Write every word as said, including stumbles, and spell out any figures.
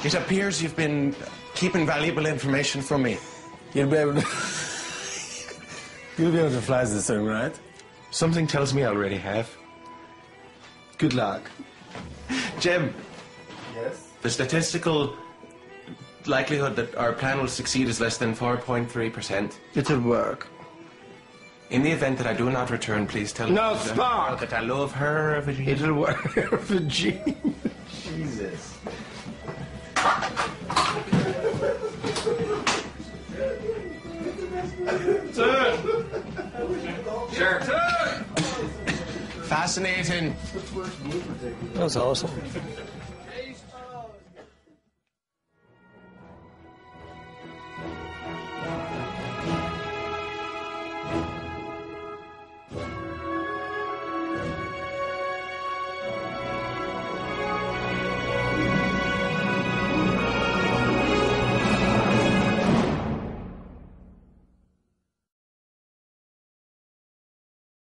It appears you've been keeping valuable information from me. You'll be able to... You'll be able to fly this thing, right? Something tells me I already have. Good luck. Jim. Yes? The statistical likelihood that our plan will succeed is less than four point three percent. It'll work. In the event that I do not return, please tell No, me Spark! that I love her. It'll work. Virgin. Jesus. Turn! Sure. Turn! Fascinating. That was awesome.